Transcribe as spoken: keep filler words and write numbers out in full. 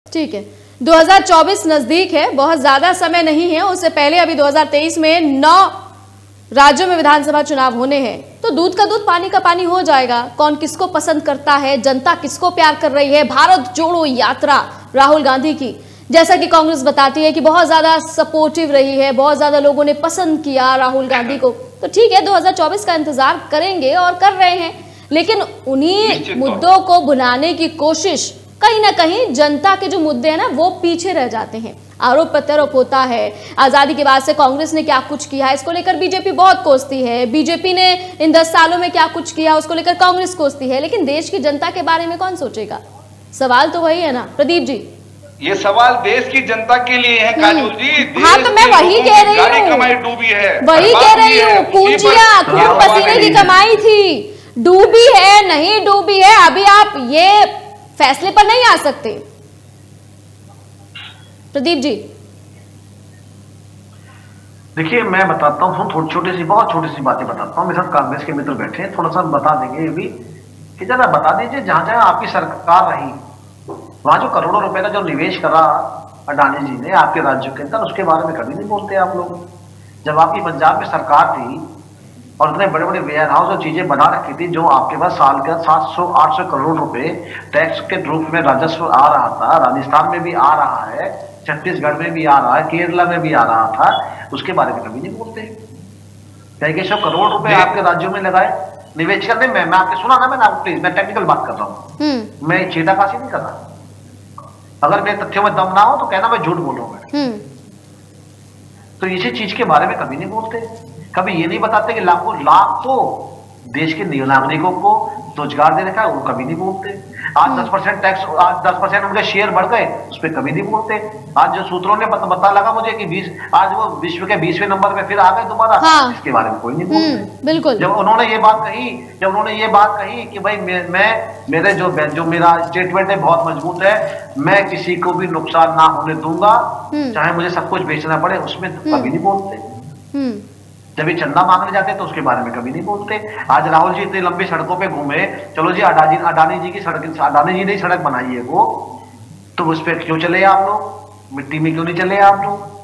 ठीक है, दो हज़ार चौबीस नजदीक है, बहुत ज्यादा समय नहीं है। उससे पहले अभी दो हज़ार तेईस में नौ राज्यों में विधानसभा चुनाव होने हैं, तो दूध का दूध पानी का पानी हो जाएगा। कौन किसको पसंद करता है, जनता किसको प्यार कर रही है। भारत जोड़ो यात्रा राहुल गांधी की, जैसा कि कांग्रेस बताती है कि बहुत ज्यादा सपोर्टिव रही है, बहुत ज्यादा लोगों ने पसंद किया राहुल गांधी को। तो ठीक है, दो हज़ार चौबीस का इंतजार करेंगे और कर रहे हैं, लेकिन उन्हीं मुद्दों को भुलाने की कोशिश, कहीं ना कहीं जनता के जो मुद्दे हैं ना वो पीछे रह जाते हैं। आरोप प्रत्यारोप होता है, आजादी के बाद से कांग्रेस ने क्या कुछ किया है इसको लेकर बीजेपी बहुत कोसती है, बीजेपी ने इन दस सालों में क्या कुछ किया उसको लेकर कांग्रेस कोसती है, लेकिन देश की जनता के बारे में कौन सोचेगा? सवाल तो वही है ना प्रदीप जी। ये सवाल देश की जनता के लिए है काजोल जी। हाँ, तो मैं वही कह रही हूँ, कमाई डूबी है, वही कह रही हूँ, पूंजियां खून पसीने की कमाई थी, डूबी है नहीं डूबी है, अभी आप ये फैसले पर नहीं आ सकते। प्रदीप जी देखिए, मैं बताता हूँ, थोड़ी छोटी सी बहुत छोटी सी बातें बताता हूँ। मेरे साथ कांग्रेस के मित्र बैठे हैं, थोड़ा सा बता देंगे ये भी कि जरा बता दीजिए, जहां जहां आपकी सरकार रही वहां जो करोड़ों रुपए का जो निवेश करा अडानी जी ने आपके राज्य के अंदर, उसके बारे में कभी नहीं बोलते आप लोग। जब आपकी पंजाब में सरकार थी और इतने बड़े बड़े वेयर हाउस और चीजें बना रखी थी, जो आपके पास साल का सात सौ आठ सौ करोड़ रुपए टैक्स के रूप में राजस्व आ रहा था, राजस्थान में भी आ रहा है, छत्तीसगढ़ में भी आ रहा है, केरला में भी आ रहा था, उसके बारे में कभी नहीं बोलते। कई सौ करोड़ रुपए आपके राज्यों में लगाए निवेश करने में। मैं आपके सुना ना, मैं आपको प्लीज, मैं टेक्निकल बात कर रहा हूँ, मैं छेड़खानी नहीं कर रहा। अगर मेरे तथ्यों में दम ना हो तो कहना मैं झूठ बोल रहा हूँ। तो इसी चीज के बारे में कभी नहीं बोलते, कभी ये नहीं बताते कि लाखों लाख तो देश के नागरिकों को रोजगार दे रखा है, वो कभी नहीं बोलते। आज दस परसेंट टैक्स, आज दस परसेंट उनके शेयर बढ़ गए, उस पर कभी नहीं बोलते। आज जो सूत्रों ने पता, पता लगा मुझे कि बीस आज वो विश्व के बीसवें नंबर पे फिर आ गए दोबारा। हाँ। इसके बारे में कोई नहीं बोलते। बिल्कुल। जब उन्होंने ये बात कही जब उन्होंने ये बात कही कि भाई मैं, मैं मेरे जो जो मेरा स्टेटमेंट है बहुत मजबूत है, मैं किसी को भी नुकसान ना होने दूंगा, चाहे मुझे सब कुछ बेचना पड़े, उसमें कभी नहीं बोलते। जब ये चंदा मांगने जाते तो उसके बारे में कभी नहीं बोलते। आज राहुल जी इतनी लंबी सड़कों पे घूमे, चलो जी अडानी अडानी जी की सड़क, अडानी जी ने सड़क बनाई है वो, तो उस पर क्यों चले आप लोग? मिट्टी में क्यों नहीं चले आप लोग?